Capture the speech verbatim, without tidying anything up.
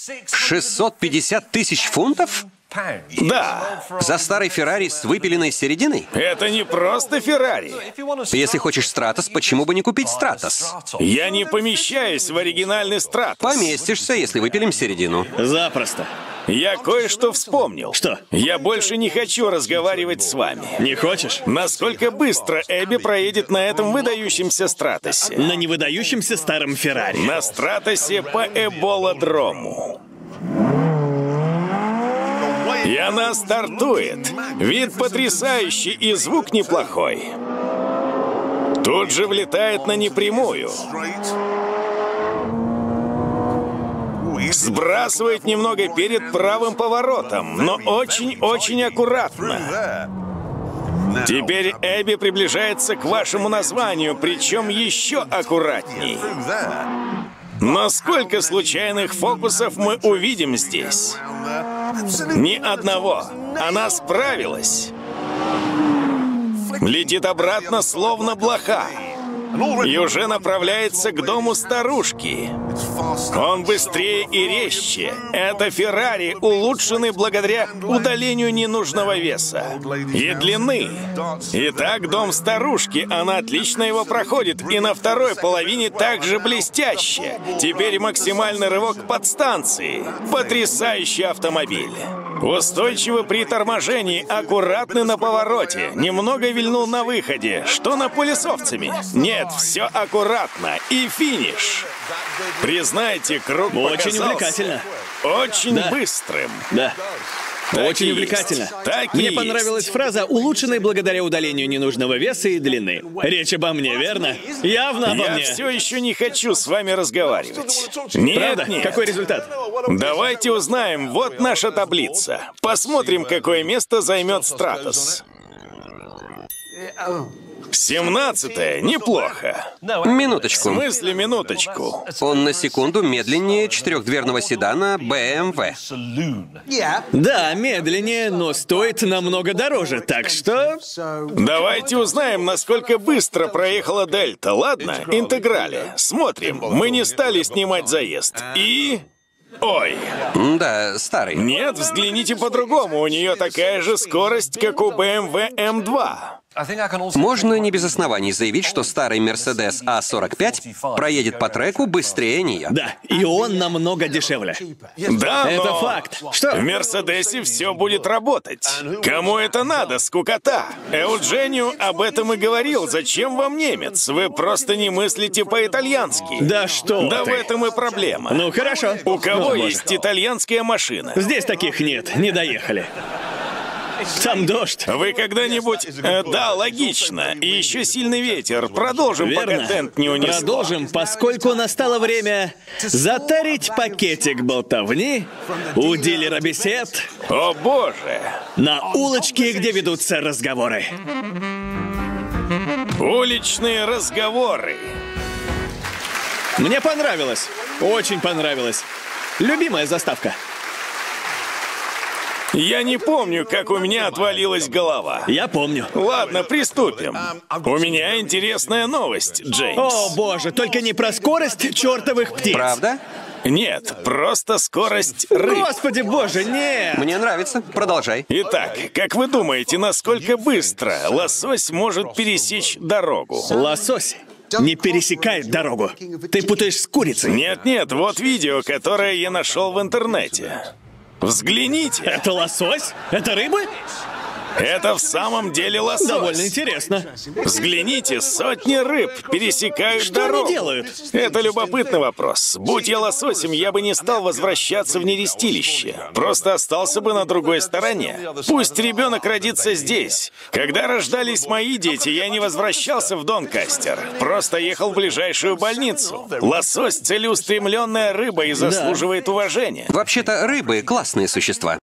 шестьсот пятьдесят тысяч фунтов? Да. За старый Феррари с выпиленной серединой? Это не просто Феррари. Если хочешь Стратос, почему бы не купить Стратос? Я не помещаюсь в оригинальный Стратос. Поместишься, если выпилим середину. Запросто. Я кое-что вспомнил. Что? Я больше не хочу разговаривать с вами. Не хочешь? Насколько быстро Эбби проедет на этом выдающемся Стратосе? На невыдающемся старом Феррари. На Стратосе по Эболодрому. И она стартует. Вид потрясающий и звук неплохой. Тут же влетает на непрямую. Сбрасывает немного перед правым поворотом, но очень-очень аккуратно. Теперь Эбби приближается к вашему названию, причем еще аккуратней. Но сколько случайных фокусов мы увидим здесь? Ни одного. Она справилась. Летит обратно, словно блоха. И уже направляется к дому старушки. Он быстрее и резче. Это Феррари, улучшенный благодаря удалению ненужного веса и длины. Итак, дом старушки, она отлично его проходит. И на второй половине также блестяще. Теперь максимальный рывок к подстанции. Потрясающий автомобиль. Устойчивый при торможении, аккуратный на повороте. Немного вильнул на выходе. Что на поле с овцами? Нет, все аккуратно. И финиш. Признайте, круг Очень увлекательно. Очень Да. быстрым. Да. Так Очень и увлекательно. есть. Так Мне и понравилась есть. фраза «улучшенный благодаря удалению ненужного веса и длины». Речь обо мне, верно? Явно обо Я мне. все еще не хочу с вами разговаривать. Нет, Правда? нет. Какой результат? Давайте узнаем. Вот наша таблица. Посмотрим, какое место займет Стратос. семнадцатое. Неплохо. В Минуточку. смысле, минуточку? Он на секунду медленнее четырехдверного седана бэ эм вэ. Да, медленнее, но стоит намного дороже, так что... Давайте узнаем, насколько быстро проехала Дельта, ладно? Интеграле. Смотрим. Мы не стали снимать заезд. И... Ой. Да, старый. Нет, взгляните по-другому. У нее такая же скорость, как у бэ эм вэ эм два. Можно не без оснований заявить, что старый Мерседес а сорок пять проедет по треку быстрее нее. Да, и он намного дешевле. Да, Это но... факт. Что? В Мерседесе все будет работать. Кому это надо, скукота? Эудженио об этом и говорил. Зачем вам немец? Вы просто не мыслите по-итальянски. Да что Да ты. в этом и проблема. Ну, хорошо. У кого Ну, есть итальянская машина? Здесь таких нет, не доехали. Там дождь. Вы когда-нибудь... Э, да, логично. И еще сильный ветер. Продолжим, Верно. пока тент не унесло. Продолжим, поскольку настало время затарить пакетик болтовни у дилера бесед О боже! на улочке, где ведутся разговоры. Уличные разговоры. Мне понравилось. Очень понравилось. Любимая заставка. Я не помню, как у меня отвалилась голова. Я помню. Ладно, приступим. У меня интересная новость, Джеймс. О, боже, только не про скорость чертовых птиц. Правда? Нет, просто скорость рыб. Господи боже, нет. Мне нравится. Продолжай. Итак, как вы думаете, насколько быстро лосось может пересечь дорогу? Лосось не пересекает дорогу. Ты путаешь с курицей. Нет-нет, вот видео, которое я нашел в интернете. Взгляните. Это лосось? Это рыбы? Это в самом деле лосось. Довольно интересно. Взгляните, сотни рыб пересекают Что дорогу. они делают? Это любопытный вопрос. Будь я лососем, я бы не стал возвращаться в нерестилище. Просто остался бы на другой стороне. Пусть ребенок родится здесь. Когда рождались мои дети, я не возвращался в Донкастер. Просто ехал в ближайшую больницу. Лосось — целеустремленная рыба и заслуживает уважения. Вообще-то рыбы — классные существа.